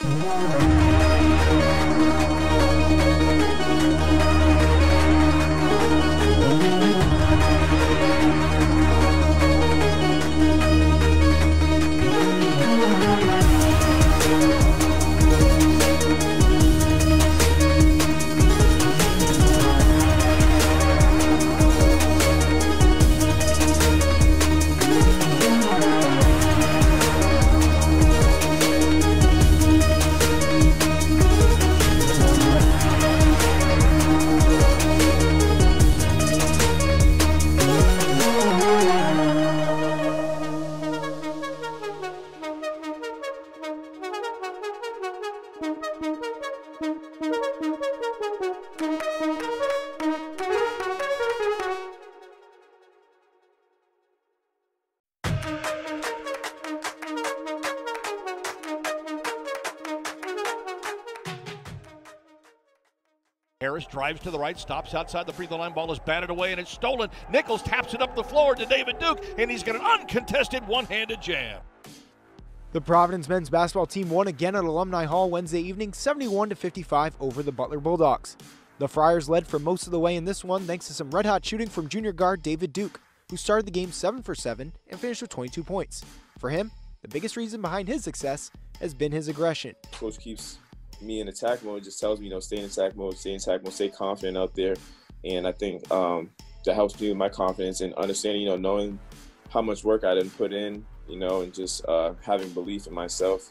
Harris drives to the right, stops outside the free throw line. Ball is batted away and it's stolen. Nichols taps it up the floor to David Duke, and he's got an uncontested one-handed jam. The Providence men's basketball team won again at Alumni Hall Wednesday evening, 71-55 over the Butler Bulldogs. The Friars led for most of the way in this one thanks to some red-hot shooting from junior guard David Duke, who started the game 7 for 7 and finished with 22 points. For him, the biggest reason behind his success has been his aggression. Coach keeps me in attack mode, just tells me, stay in attack mode, stay confident out there. And I think that helps me with my confidence and understanding, knowing how much work I didn't put in, and just having belief in myself,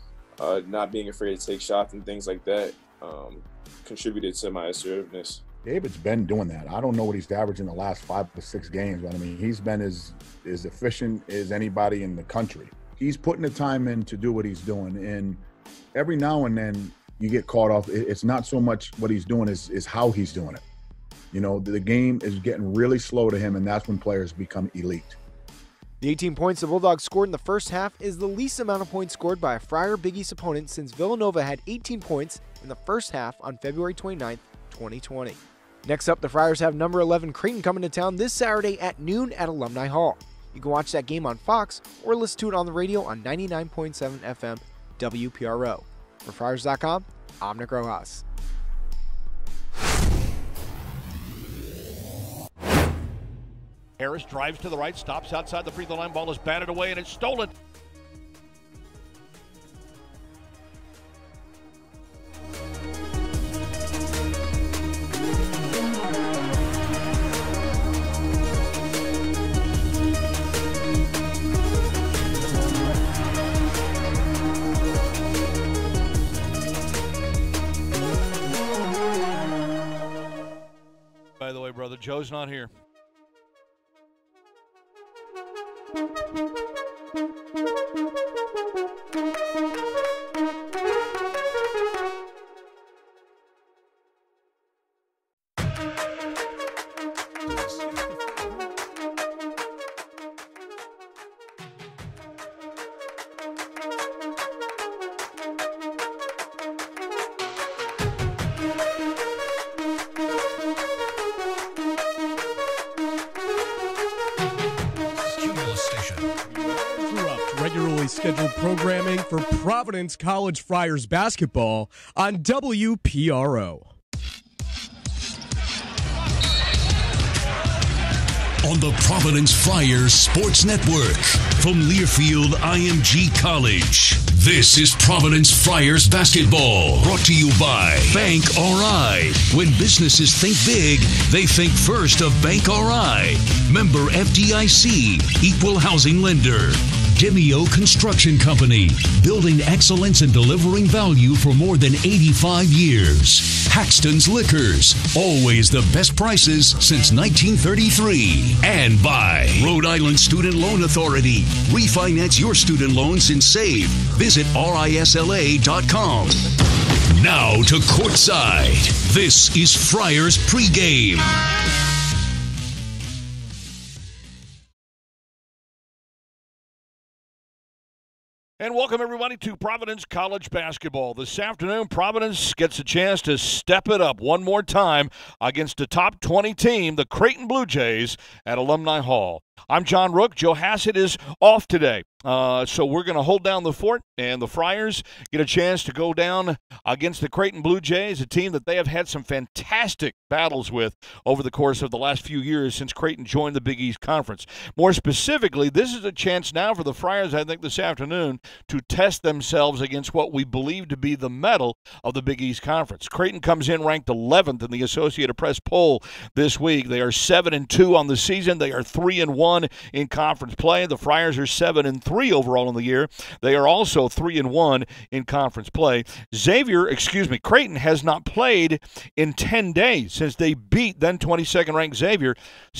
not being afraid to take shots and things like that contributed to my assertiveness. David's been doing that. I don't know what he's averaged in the last 5 or 6 games, but I mean, he's been as efficient as anybody in the country. He's putting the time in to do what he's doing, and every now and then you get caught off. It's not so much what he's doing is how he's doing it. The game is getting really slow to him, and that's when players become elite. The 18 points the Bulldogs scored in the first half is the least amount of points scored by a Friar Big East opponent since Villanova had 18 points in the first half on February 29, 2020. Next up, the Friars have number 11 Creighton coming to town this Saturday at noon at Alumni Hall. You can watch that game on Fox or listen to it on the radio on 99.7 FM WPRO. For Friars.com, I'm Nick Rojas. Harris drives to the right, stops outside the free throw line. Ball is batted away and it's stolen. By the way, brother, Joe's not here. Regularly scheduled programming for Providence College Friars basketball on WPRO. On the Providence Friars Sports Network from Learfield IMG College. This is Providence Friars basketball, brought to you by Bank RI. When businesses think big, they think first of Bank RI. Member FDIC, equal housing lender. Demio Construction Company, building excellence and delivering value for more than 85 years. Haxton's Liquors, always the best prices since 1933. And by Rhode Island Student Loan Authority. Refinance your student loans and save. Visit RISLA.com. Now to courtside. This is Friars Pregame. And welcome, everybody, to Providence College basketball. This afternoon, Providence gets a chance to step it up one more time against a top 20 team, the Creighton Blue Jays, at Alumni Hall. I'm John Rook. Joe Hassett is off today. So we're going to hold down the fort, and the Friars get a chance to go down against the Creighton Blue Jays, a team that they have had some fantastic battles with over the course of the last few years since Creighton joined the Big East Conference. More specifically, this is a chance now for the Friars, I think, this afternoon to test themselves against what we believe to be the mettle of the Big East Conference. Creighton comes in ranked 11th in the Associated Press poll this week. They are 7-2 on the season. They are 3-1 in conference play. The Friars are 7-3 overall in the year. They are also 3-1 in conference play. Creighton has not played in 10 days since they beat then 22nd ranked Xavier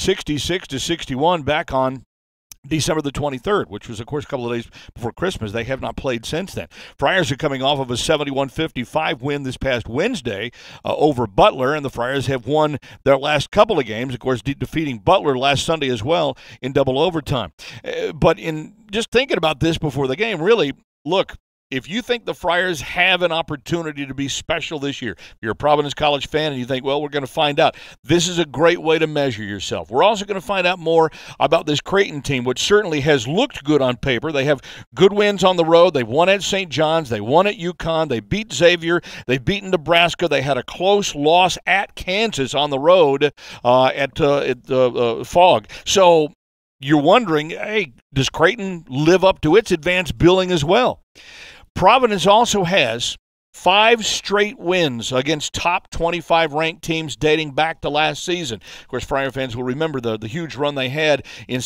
66-61 back on December the 23rd, which was, of course, a couple of days before Christmas. They have not played since then. Friars are coming off of a 71-55 win this past Wednesday over Butler, and the Friars have won their last couple of games, of course, defeating Butler last Sunday as well in double overtime. But in just thinking about this before the game, really, look, if you think the Friars have an opportunity to be special this year, if you're a Providence College fan and you think, well, we're going to find out, this is a great way to measure yourself. We're also going to find out more about this Creighton team, which certainly has looked good on paper. They have good wins on the road. They've won at St. John's. They won at UConn. They beat Xavier. They've beaten Nebraska. They had a close loss at Kansas on the road at Fog. So you're wondering, hey, does Creighton live up to its advanced billing as well? Providence also has 5 straight wins against top 25 ranked teams dating back to last season. Of course, Friar fans will remember the huge run they had in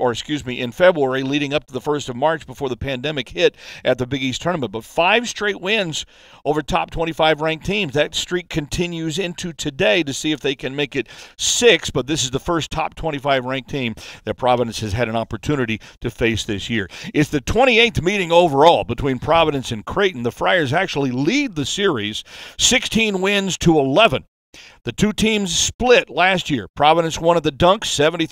February leading up to the 1st of March before the pandemic hit at the Big East tournament. But 5 straight wins over top 25 ranked teams. That streak continues into today to see if they can make it 6, but this is the first top 25 ranked team that Providence has had an opportunity to face this year. It's the 28th meeting overall between Providence and Creighton. The Friars actually lead the series 16 wins to 11. The two teams split last year. Providence won at the Dunk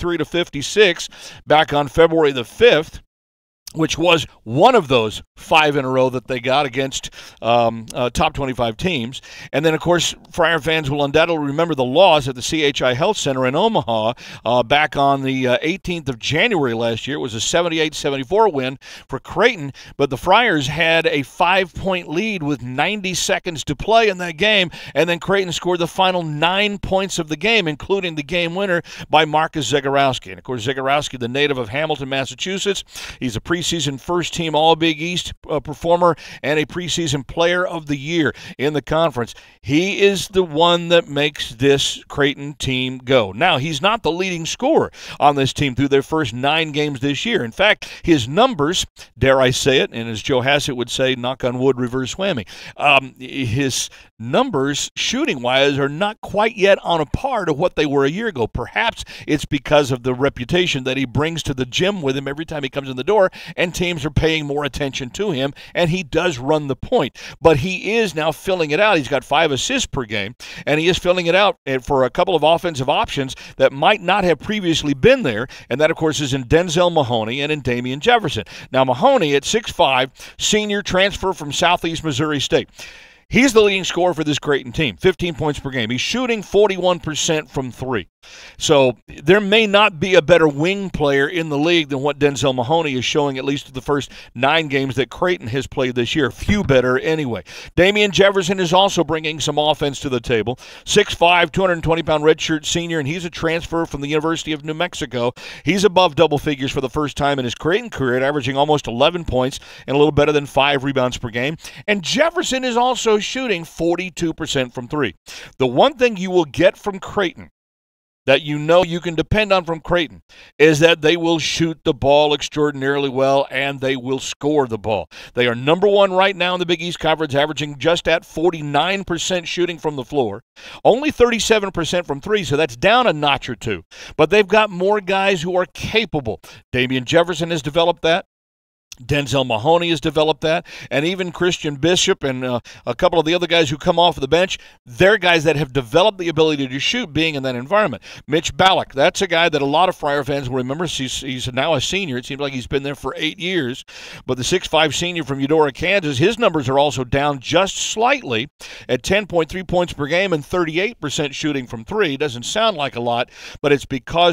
73-56 back on February the 5th, which was one of those 5 in a row that they got against top 25 teams. And then, of course, Friar fans will undoubtedly remember the loss at the CHI Health Center in Omaha back on the 18th of January last year. It was a 78-74 win for Creighton, but the Friars had a 5-point lead with 90 seconds to play in that game, and then Creighton scored the final 9 points of the game, including the game winner by Marcus Zegarowski. And, of course, Zegarowski, the native of Hamilton, Massachusetts, he's a preseason first-team All-Big East performer and a preseason player of the year in the conference. He is the one that makes this Creighton team go. Now, he's not the leading scorer on this team through their first 9 games this year. In fact, his numbers, dare I say it, and as Joe Hassett would say, knock on wood, reverse whammy, his numbers, shooting-wise, are not quite yet on a par to what they were a year ago. Perhaps it's because of the reputation that he brings to the gym with him every time he comes in the door, and teams are paying more attention to him, and he does run the point. But he is now filling it out. He's got 5 assists per game, and he is filling it out for a couple of offensive options that might not have previously been there, and that, of course, is in Denzel Mahoney and in Damian Jefferson. Now, Mahoney, at 6'5", senior transfer from Southeast Missouri State. He's the leading scorer for this Creighton team, 15 points per game. He's shooting 41% from 3. So there may not be a better wing player in the league than what Denzel Mahoney is showing, at least the first 9 games that Creighton has played this year. Few better anyway. Damian Jefferson is also bringing some offense to the table. 6'5", 220-pound redshirt senior, and he's a transfer from the University of New Mexico. He's above double figures for the first time in his Creighton career, averaging almost 11 points and a little better than 5 rebounds per game. And Jefferson is also shooting 42% from 3. The one thing you will get from Creighton that you know you can depend on from Creighton is that they will shoot the ball extraordinarily well and they will score the ball. They are number 1 right now in the Big East Conference, averaging just at 49% shooting from the floor, only 37% from 3, so that's down a notch or 2. But they've got more guys who are capable. Damian Jefferson has developed that. Denzel Mahoney has developed that, and even Christian Bishop and a couple of the other guys who come off of the bench, they're guys that have developed the ability to shoot being in that environment. Mitch Ballack, that's a guy that a lot of Friar fans will remember. He's now a senior. It seems like he's been there for 8 years, but the 6'5" senior from Eudora, Kansas, his numbers are also down just slightly at 10.3 points per game and 38% shooting from 3. Doesn't sound like a lot, but it's because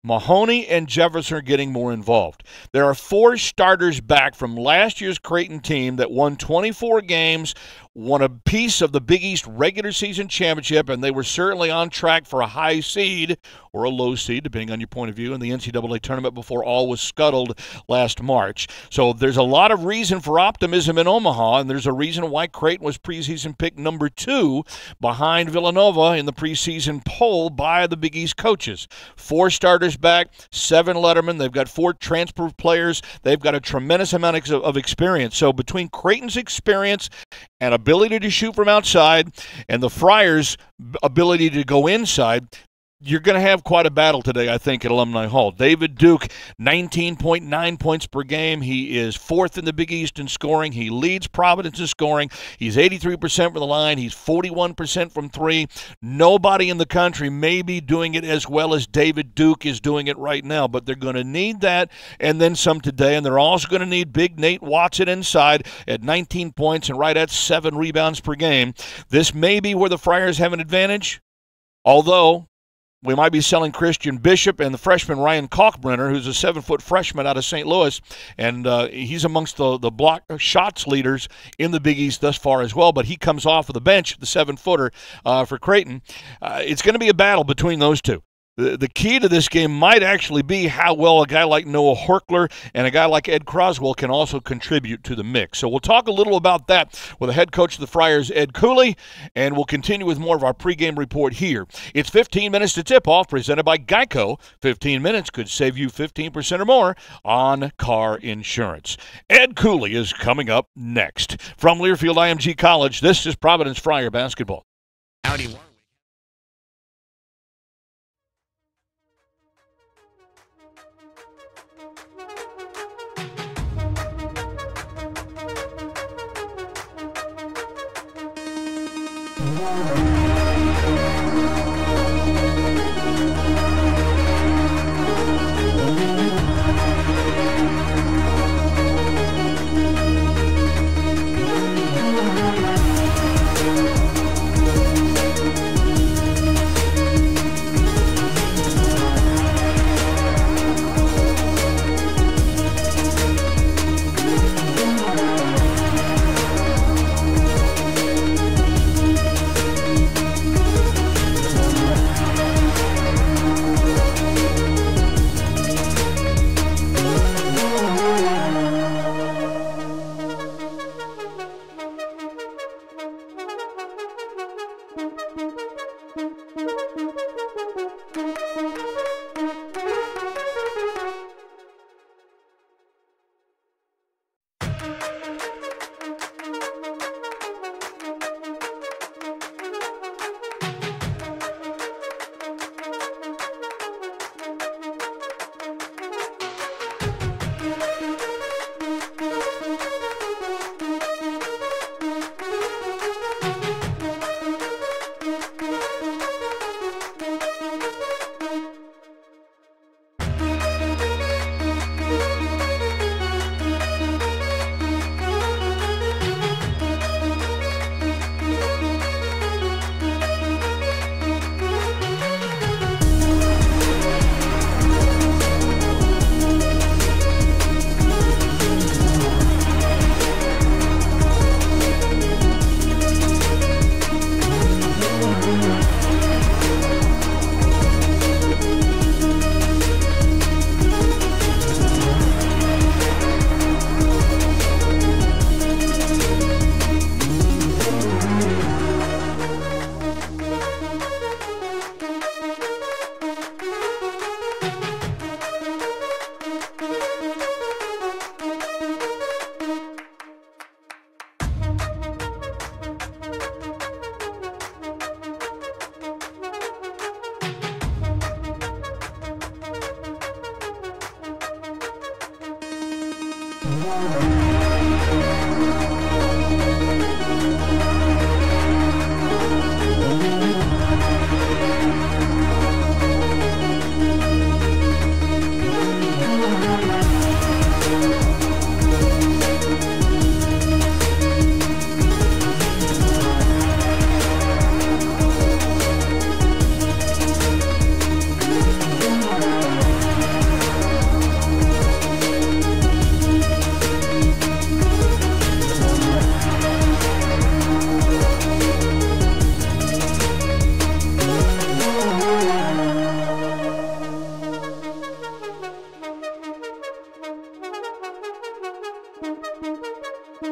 Mahoney and Jefferson are getting more involved. There are 4 starters back from last year's Creighton team that won 24 games, won a piece of the Big East regular season championship, and they were certainly on track for a high seed or a low seed, depending on your point of view, in the NCAA tournament before all was scuttled last March. So there's a lot of reason for optimism in Omaha, and there's a reason why Creighton was preseason pick number 2 behind Villanova in the preseason poll by the Big East coaches. 4 starters back, 7 lettermen. They've got 4 transfer players. They've got a tremendous amount of experience. So between Creighton's experience and ability to shoot from outside and the Friars' ability to go inside, you're going to have quite a battle today, I think, at Alumni Hall. David Duke, 19.9 points per game. He is 4th in the Big East in scoring. He leads Providence in scoring. He's 83% from the line. He's 41% from 3. Nobody in the country may be doing it as well as David Duke is doing it right now, but they're going to need that and then some today, and they're also going to need big Nate Watson inside at 19 points and right at 7 rebounds per game. This may be where the Friars have an advantage, although we might be selling Christian Bishop and the freshman Ryan Kalkbrenner, who's a 7-foot freshman out of St. Louis, and he's amongst the block shots leaders in the Big East thus far as well, but he comes off of the bench, the 7-footer for Creighton. It's going to be a battle between those two. The key to this game might actually be how well a guy like Noah Horkler and a guy like Ed Croswell can also contribute to the mix. So we'll talk a little about that with the head coach of the Friars, Ed Cooley, and we'll continue with more of our pregame report here. It's 15 minutes to tip-off, presented by Geico. 15 minutes could save you 15% or more on car insurance. Ed Cooley is coming up next. From Learfield IMG College, this is Providence Friar basketball. Howdy.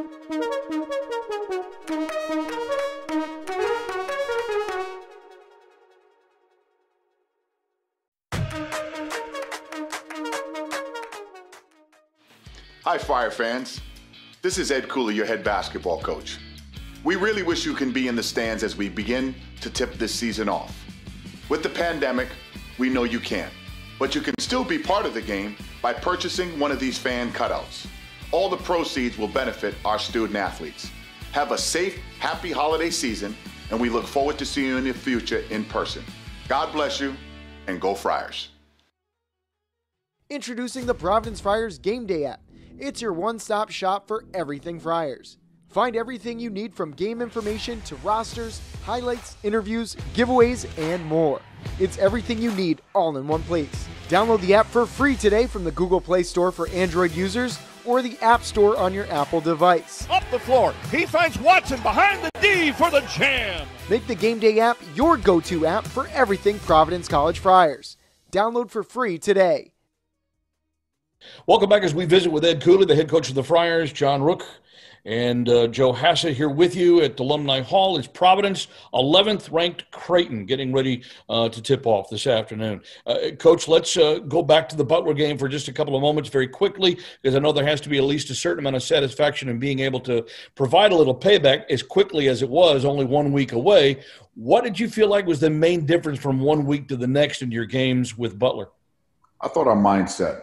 Hi, Fire fans. This is Ed Cooley, your head basketball coach. We really wish you can be in the stands as we begin to tip this season off. With the pandemic, we know you can't, but you can still be part of the game by purchasing one of these fan cutouts. All the proceeds will benefit our student athletes. Have a safe, happy holiday season, and we look forward to seeing you in the future in person. God bless you, and go Friars. Introducing the Providence Friars Game Day app. It's your one-stop shop for everything Friars. Find everything you need from game information to rosters, highlights, interviews, giveaways, and more. It's everything you need all in one place. Download the app for free today from the Google Play Store for Android users or the App Store on your Apple device. Up the floor. He finds Watson behind the D for the jam. Make the Game Day app your go-to app for everything Providence College Friars. Download for free today. Welcome back as we visit with Ed Cooley, the head coach of the Friars, John Rook, and Joe Hassett here with you at Alumni Hall. It's Providence, 11th ranked Creighton, getting ready to tip off this afternoon. Coach, let's go back to the Butler game for just a couple of moments very quickly, because I know there has to be at least a certain amount of satisfaction in being able to provide a little payback as quickly as it was, only 1 week away. What did you feel like was the main difference from 1 week to the next in your games with Butler? I thought our mindset,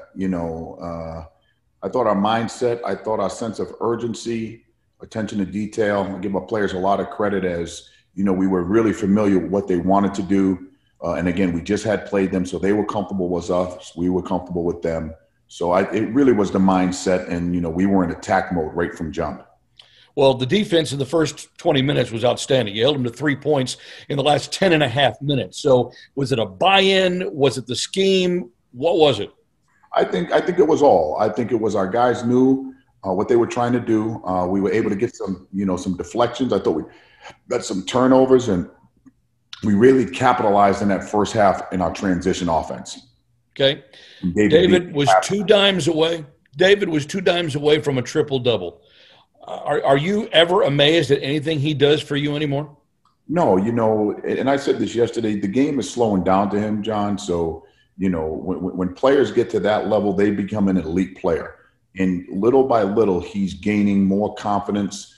I thought our sense of urgency, attention to detail. I give our players a lot of credit as, we were really familiar with what they wanted to do. And again, we just had played them, so they were comfortable with us. We were comfortable with them. So it really was the mindset, and, we were in attack mode right from jump. Well, the defense in the first 20 minutes was outstanding. You held them to 3 points in the last 10 and a half minutes. So was it a buy-in? Was it the scheme? What was it? I think it was all. I think it was our guys knew what they were trying to do. We were able to get some deflections. I thought we got some turnovers, and we really capitalized in that first half in our transition offense. Okay. David was 2 dimes away. David was 2 dimes away from a triple-double. Are you ever amazed at anything he does for you anymore? No, and I said this yesterday, the game is slowing down to him, John, so – when players get to that level, they become an elite player. And little by little, he's gaining more confidence,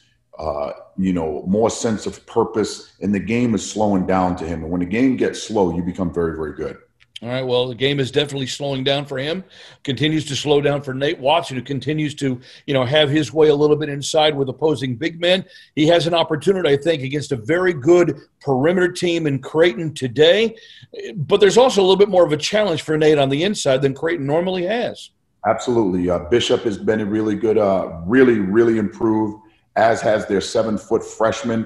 more sense of purpose, and the game is slowing down to him. And when the game gets slow, you become very, very good. All right, well, the game is definitely slowing down for him. Continues to slow down for Nate Watson, who continues to, have his way a little bit inside with opposing big men. He has an opportunity, I think, against a very good perimeter team in Creighton today. But there's also a little bit more of a challenge for Nate on the inside than Creighton normally has. Absolutely. Bishop has been really good, really, really improved, as has their 7-foot freshman.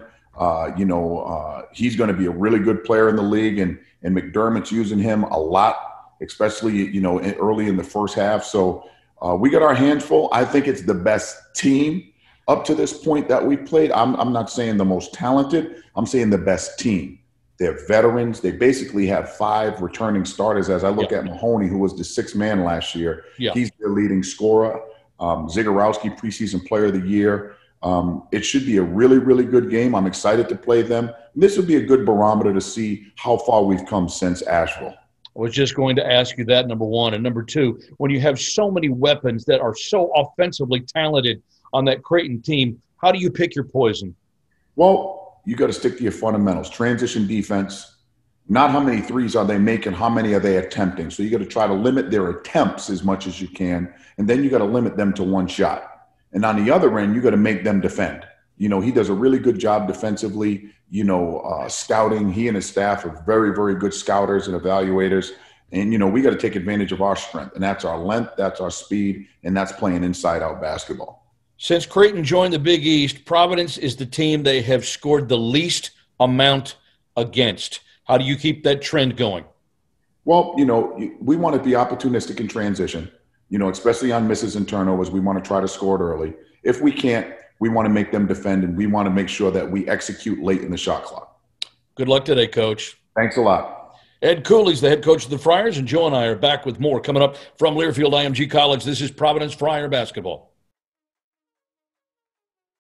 He's going to be a really good player in the league, and McDermott's using him a lot, especially, early in the first half. So we got our hands full. I think it's the best team up to this point that we've played. I'm not saying the most talented. I'm saying the best team. They're veterans. They basically have 5 returning starters. As I look at Mahoney, who was the 6th man last year, he's their leading scorer. Zagorowski, preseason player of the year. It should be a really, really good game. I'm excited to play them. This would be a good barometer to see how far we've come since Asheville. I was just going to ask you that, number one. And number two, when you have so many weapons that are so offensively talented on that Creighton team, how do you pick your poison? Well, you got to stick to your fundamentals. Transition defense, not how many threes are they making, how many are they attempting. So you got to try to limit their attempts as much as you can, and then you got to limit them to 1 shot. And on the other end, you got to make them defend. He does a really good job defensively, scouting. He and his staff are very, very good scouters and evaluators. And, we got to take advantage of our strength. And that's our length, that's our speed, and that's playing inside-out basketball. Since Creighton joined the Big East, Providence is the team they have scored the least amount against. How do you keep that trend going? Well, we want to be opportunistic in transition. Especially on misses and turnovers, we want to try to score it early. If we can't, we want to make them defend, and we want to make sure that we execute late in the shot clock. Good luck today, Coach. Thanks a lot. Ed Cooley's the head coach of the Friars, and Joe and I are back with more coming up from Learfield IMG College. This is Providence Friar Basketball.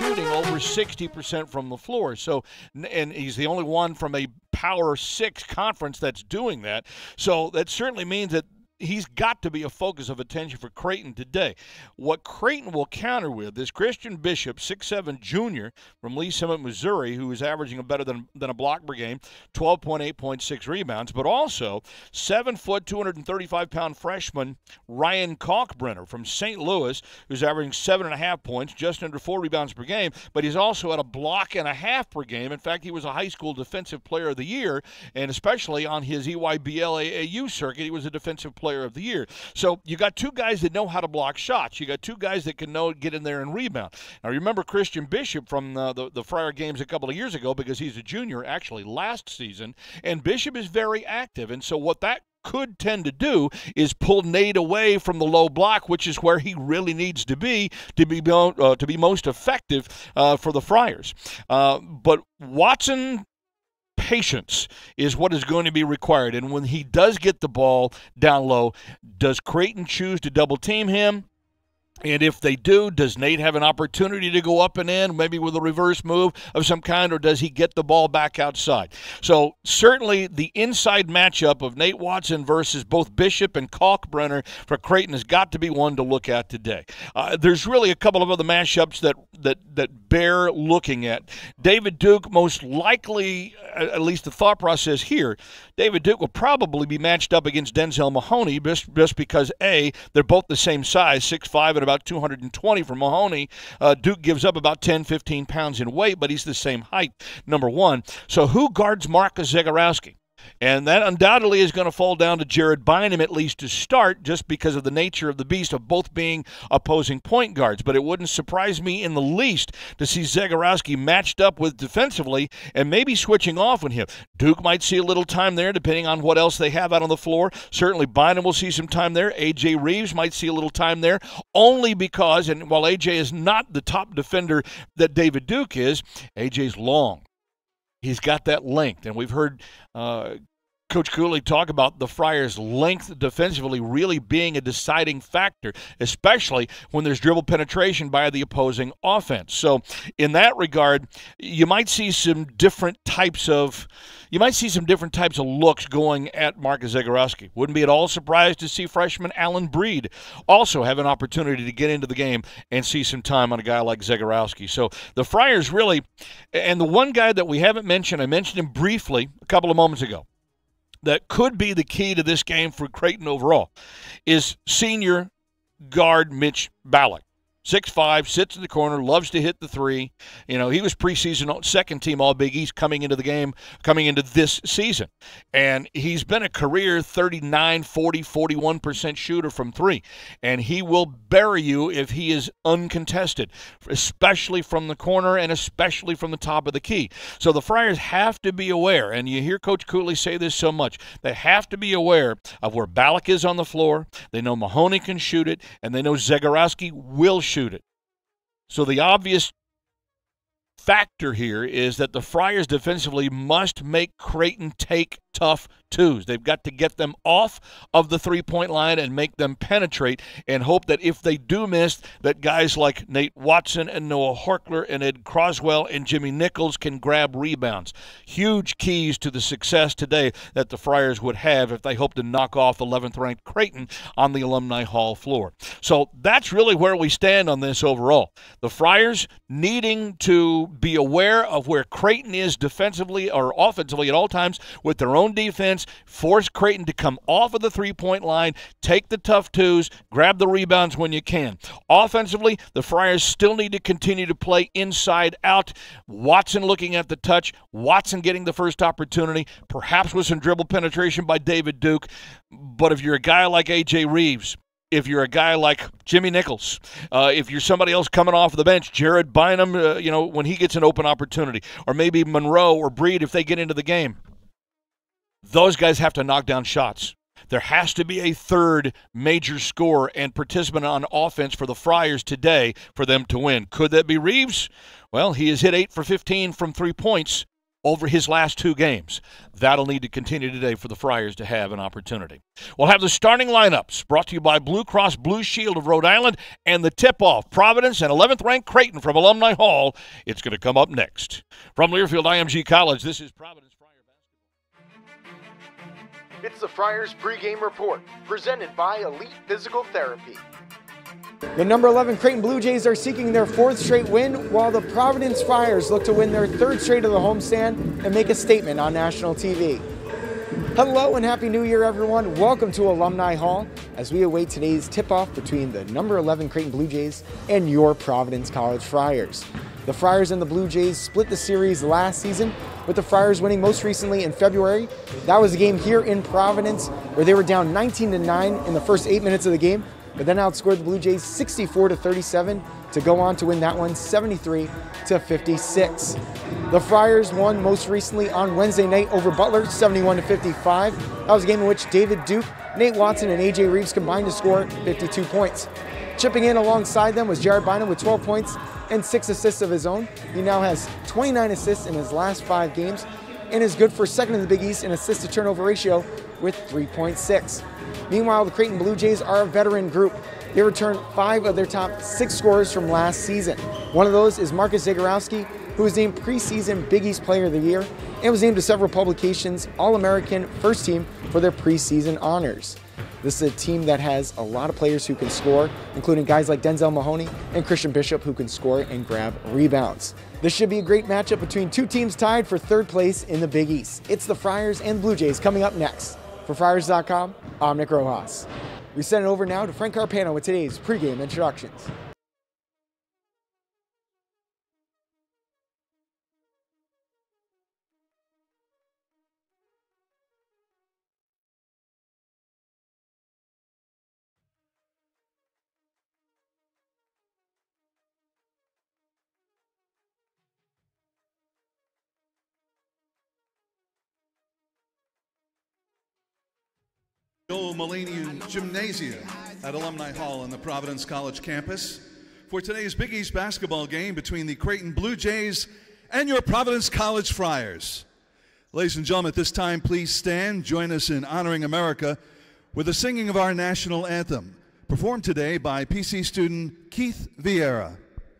shooting over 60% from the floor. So, and he's the only one from a Power 6 conference that's doing that. So that certainly means that he's got to be a focus of attention for Creighton today. What Creighton will counter with is Christian Bishop, 6'7" junior from Lee Summit, Missouri, who is averaging better than a block per game, 12.8.6 rebounds, but also 7 foot, 235-pound freshman Ryan Kalkbrenner from St. Louis, who's averaging 7.5 points, just under 4 rebounds per game, but he's also at a block and a half per game. In fact, he was a high school defensive player of the year, and especially on his EYBL AAU circuit, he was a defensive player of the year. So you got two guys that know how to block shots. You got two guys that can get in there and rebound. Now remember Christian Bishop from the Friar games a couple of years ago, because he's a junior actually last season, and Bishop is very active. And so what that could tend to do is pull Nate away from the low block, which is where he really needs to be most effective for the Friars. But Watson, patience is what is going to be required. And when he does get the ball down low, does Creighton choose to double team him? And if they do, does Nate have an opportunity to go up and in, maybe with a reverse move of some kind, or does he get the ball back outside? So certainly the inside matchup of Nate Watson versus both Bishop and Kalkbrenner for Creighton has got to be one to look at today. There's really a couple of other matchups that bear looking at. David Duke, most likely, at least the thought process here, David Duke will probably be matched up against Denzel Mahoney just because, A, they're both the same size, 6'5" and about 220 for Mahoney. Duke gives up about 10, 15 pounds in weight, but he's the same height, number one. So who guards Marcus Zagorowski? And that undoubtedly is going to fall down to Jared Bynum, at least to start, just because of the nature of the beast of both being opposing point guards. But it wouldn't surprise me in the least to see Zagorowski matched up with defensively and maybe switching off with him. Duke might see a little time there, depending on what else they have out on the floor. Certainly Bynum will see some time there. A.J. Reeves might see a little time there, only because, and while A.J. is not the top defender that David Duke is, A.J.'s long. He's got that length, and we've heard Coach Cooley talk about the Friars' length defensively really being a deciding factor, especially when there's dribble penetration by the opposing offense. So in that regard, you might see some different types of looks going at Marcus Zagorowski. Wouldn't be at all surprised to see freshman Allen Breed also have an opportunity to get into the game and see some time on a guy like Zagorowski. So the Friars really, and the one guy that we haven't mentioned, I mentioned him briefly a couple of moments ago, that could be the key to this game for Creighton overall, is senior guard Mitch Ballack. 6'5", sits in the corner, loves to hit the three. You know, he was preseason second-team All-Big East coming into this season. And he's been a career 39, 40, 41% shooter from three. And he will bury you if he is uncontested, especially from the corner and especially from the top of the key. So the Friars have to be aware, and you hear Coach Cooley say this so much, they have to be aware of where Ballack is on the floor. They know Mahoney can shoot it, and they know Zagorowski will shoot it. So the obvious factor here is that the Friars defensively must make Creighton take tough twos. They've got to get them off of the three-point line and make them penetrate, and hope that if they do miss, that guys like Nate Watson and Noah Horkler and Ed Croswell and Jimmy Nichols can grab rebounds. Huge keys to the success today that the Friars would have if they hope to knock off 11th-ranked Creighton on the Alumni Hall floor. So that's really where we stand on this overall. The Friars needing to be aware of where Creighton is defensively or offensively at all times with their own defense, force Creighton to come off of the three-point line, take the tough twos, grab the rebounds when you can. Offensively, the Friars still need to continue to play inside out. Watson looking at the touch, Watson getting the first opportunity, perhaps with some dribble penetration by David Duke. But if you're a guy like A.J. Reeves, if you're a guy like Jimmy Nichols, if you're somebody else coming off the bench, Jared Bynum, when he gets an open opportunity, or maybe Monroe or Breed if they get into the game, those guys have to knock down shots. There has to be a third major scorer and participant on offense for the Friars today for them to win. Could that be Reeves? Well, he has hit 8 for 15 from 3 points over his last 2 games. That'll need to continue today for the Friars to have an opportunity. We'll have the starting lineups brought to you by Blue Cross Blue Shield of Rhode Island and the tip-off, Providence and 11th-ranked Creighton from Alumni Hall. It's going to come up next. From Learfield IMG College, this is Providence Friar Basketball. It's the Friars pregame report, presented by Elite Physical Therapy. The number 11 Creighton Blue Jays are seeking their 4th straight win, while the Providence Friars look to win their 3rd straight of the homestand and make a statement on national TV. Hello and Happy New Year, everyone. Welcome to Alumni Hall as we await today's tip-off between the number 11 Creighton Blue Jays and your Providence College Friars. The Friars and the Blue Jays split the series last season, with the Friars winning most recently in February. That was a game here in Providence where they were down 19-9 in the first 8 minutes of the game, but then outscored the Blue Jays 64-37 to go on to win that one 73-56. The Friars won most recently on Wednesday night over Butler 71-55. That was a game in which David Duke, Nate Watson, and AJ Reeves combined to score 52 points. Chipping in alongside them was Jared Bynum with 12 points and 6 assists of his own. He now has 29 assists in his last 5 games and is good for second in the Big East in assist-to-turnover ratio with 3.6. Meanwhile, the Creighton Blue Jays are a veteran group. They returned 5 of their top 6 scorers from last season. One of those is Marcus Zagorowski, who was named preseason Big East Player of the Year and was named to several publications All-American First Team for their preseason honors. This is a team that has a lot of players who can score, including guys like Denzel Mahoney and Christian Bishop, who can score and grab rebounds. This should be a great matchup between 2 teams tied for 3rd place in the Big East. It's the Friars and Blue Jays coming up next. For Friars.com, I'm Nick Rojas. We send it over now to Frank Carpano with today's pregame introductions. Old Millennium Gymnasium at Alumni Hall on the Providence College campus for today's Big East basketball game between the Creighton Blue Jays and your Providence College Friars. Ladies and gentlemen, at this time, please stand. Join us in honoring America with the singing of our national anthem, performed today by PC student Keith Vieira.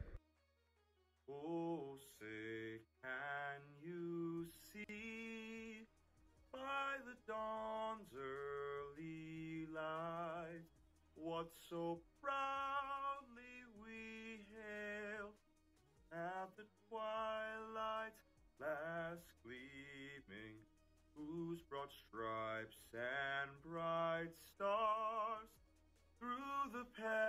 Oh, say, can you see by the dawn's early light what so proudly we hailed at the twilight's last gleaming, whose broad stripes and bright stars through the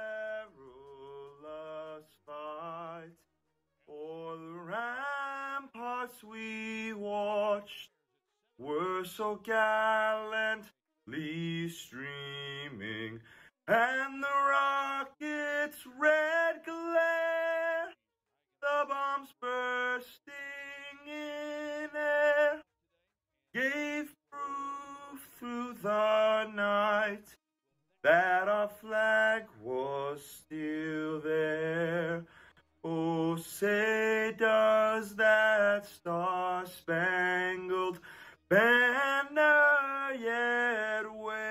perilous fight o'er the ramparts we watched were so gallantly streaming, and the rocket's red glare, the bombs bursting in air, gave proof through the night that our flag was still there. Oh, say does that star-spangled banner yet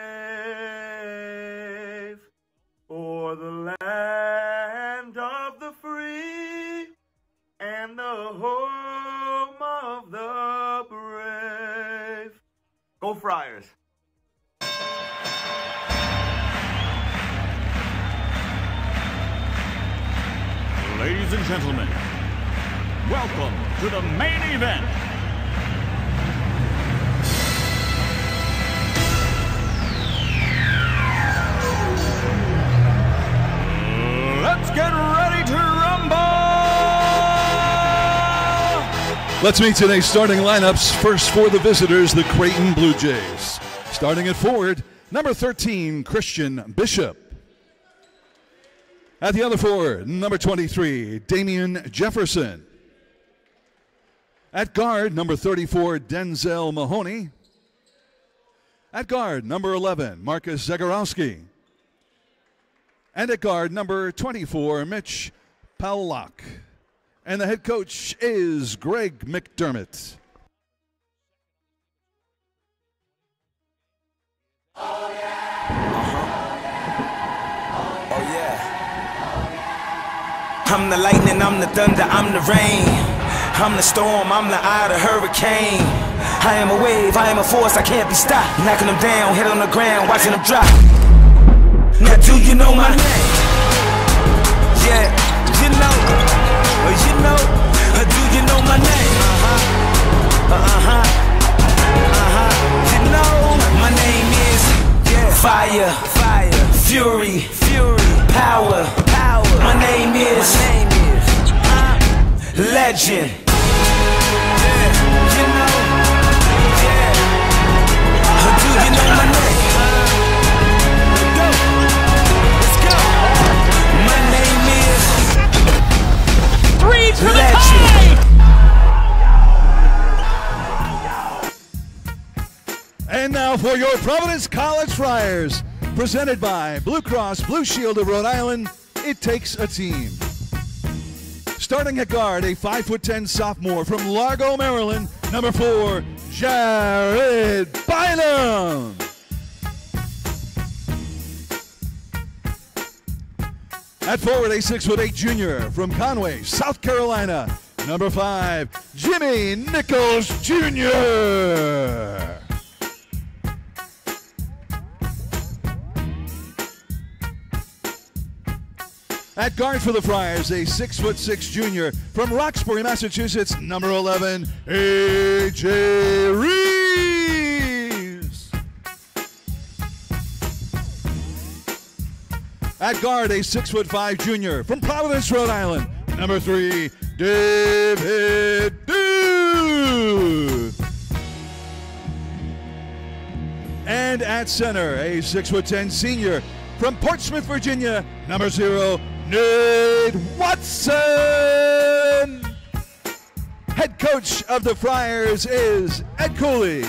wave o'er the land of the free and the home of the brave? Go Friars! Ladies and gentlemen, welcome to the main event. Let's get ready to rumble! Let's meet today's starting lineups. First for the visitors, the Creighton Blue Jays. Starting at forward, number 13, Christian Bishop. At the other forward, number 23, Damian Jefferson. At guard, number 34, Denzel Mahoney. At guard, number 11, Marcus Zagorowski. And at guard, number 24, Mitch Powlock. And the head coach is Greg McDermott. I'm the lightning, I'm the thunder, I'm the rain. I'm the storm, I'm the eye of the hurricane. I am a wave, I am a force, I can't be stopped. Knocking them down, head on the ground, watching them drop. Now do you know my name? Yeah, you know, do you know my name? You know, my name is Fire, Fury, Power. My name is Legend. You know, do you know my name? Let's go. My name is Three to the Legend. And now for your Providence College Friars, presented by Blue Cross Blue Shield of Rhode Island, it takes a team. Starting at guard, a 5'10" sophomore from Largo, Maryland, number 4, Jared Bynum. At forward, a 6'8" junior from Conway, South Carolina, number 5, Jimmy Nichols Jr. At guard for the Friars, a 6'6" junior from Roxbury, Massachusetts, number 11, A.J. Reeves. At guard, a 6'5" junior from Providence, Rhode Island, number 3, David Duke. And at center, a 6'10" senior from Portsmouth, Virginia, number 0, Nate Watson. Head coach of the Friars is Ed Cooley.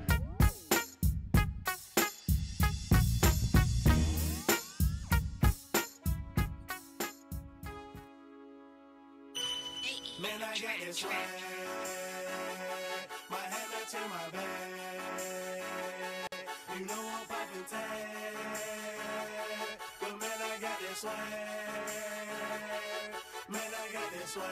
Man, I got this swag. My head up to my back. You know I'm poppin' tag. But man, I got this swag. Man, I got this swag.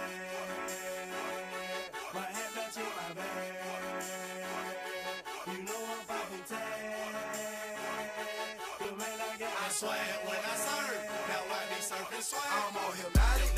My head up to my back. You know I'm poppin' tag. But man, I got this swag. When I surf, now I be surfing swag. I'm on hypnotic.